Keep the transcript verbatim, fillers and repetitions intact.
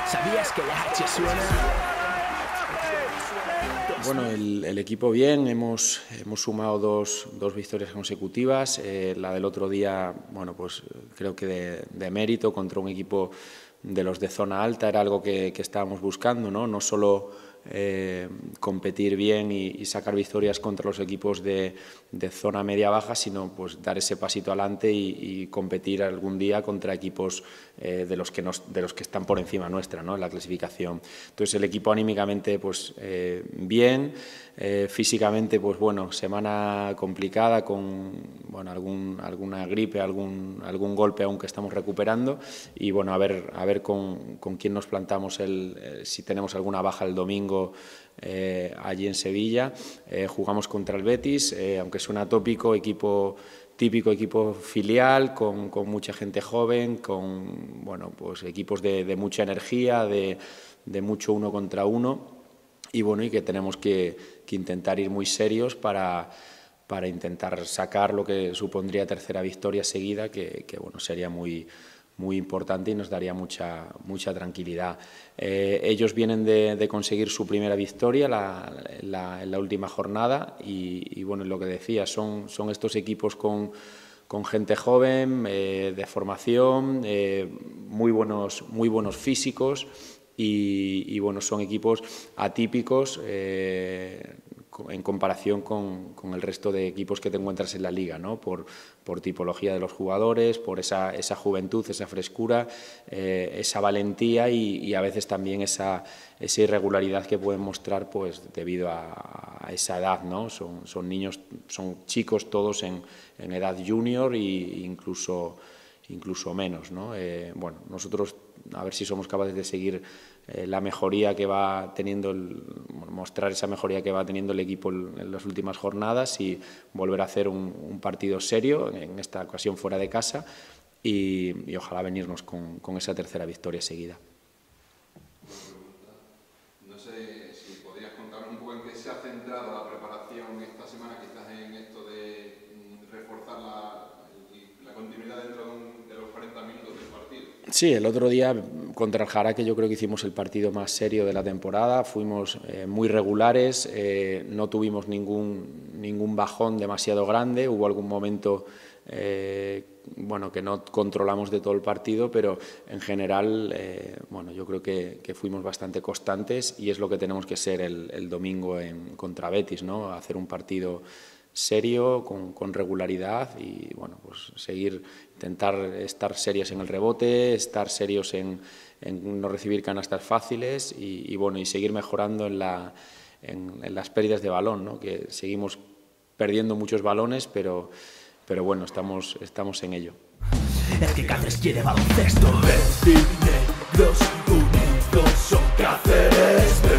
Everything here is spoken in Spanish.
¿Sabías que la H suena? Bueno, el, el equipo bien, hemos, hemos sumado dos, dos victorias consecutivas. Eh, la del otro día, bueno, pues creo que de, de mérito contra un equipo de los de zona alta, era algo que, que estábamos buscando, ¿no? No solo eh, competir bien y, y sacar victorias contra los equipos de, de zona media-baja, sino pues dar ese pasito adelante y, y competir algún día contra equipos eh, de, los que nos, de los que están por encima nuestra, ¿no? En la clasificación. Entonces el equipo anímicamente pues eh, bien, eh, físicamente pues bueno, semana complicada con bueno, algún, alguna gripe, algún, algún golpe aún que estamos recuperando y bueno, a ver, a ver con, con quién nos plantamos, el, eh, si tenemos alguna baja el domingo eh, allí en Sevilla. Eh, jugamos contra el Betis, eh, aunque suena tópico, equipo típico equipo filial, con, con mucha gente joven, con bueno, pues equipos de, de mucha energía, de, de mucho uno contra uno y bueno, y que tenemos que, que intentar ir muy serios para, para intentar sacar lo que supondría tercera victoria seguida, que, que bueno, sería muy muy importante y nos daría mucha, mucha tranquilidad. Eh, ellos vienen de, de conseguir su primera victoria la, la, en la última jornada y, y bueno, lo que decía, son, son estos equipos con, con gente joven, eh, de formación, eh, muy, buenos, muy buenos físicos y, y bueno, son equipos atípicos eh, en comparación con, con el resto de equipos que te encuentras en la liga, ¿no? Por, por tipología de los jugadores, por esa, esa juventud, esa frescura, eh, esa valentía y, y a veces también esa, esa irregularidad que pueden mostrar pues, debido a, a esa edad, ¿no? Son, son niños, son chicos todos en, en edad junior e incluso, incluso menos, ¿no? Eh, bueno, nosotros a ver si somos capaces de seguir eh, la mejoría que va teniendo, el, mostrar esa mejoría que va teniendo el equipo en las últimas jornadas y volver a hacer un, un partido serio, en esta ocasión fuera de casa, y, y ojalá venirnos con, con esa tercera victoria seguida. No sé si podrías contar un poco en qué se ha centrado la preparación esta semana, quizás en esto de reforzar la, la continuidad dentro de, un, de los cuarenta minutos del partido. Sí, el otro día contra el Jaraque yo creo que hicimos el partido más serio de la temporada, fuimos eh, muy regulares, eh, no tuvimos ningún, ningún bajón demasiado grande, hubo algún momento eh, bueno, que no controlamos de todo el partido, pero en general eh, bueno, yo creo que, que fuimos bastante constantes y es lo que tenemos que ser el, el domingo en, contra Betis, ¿no? Hacer un partido serio, con, con regularidad y bueno, pues seguir, intentar estar serios en el rebote, estar serios en, en no recibir canastas fáciles y, y bueno, y seguir mejorando en, la, en, en las pérdidas de balón, ¿no? Que seguimos perdiendo muchos balones, pero, pero bueno, estamos, estamos en ello. Es que Cáceres quiere baloncesto. Negros unidos son Cáceres.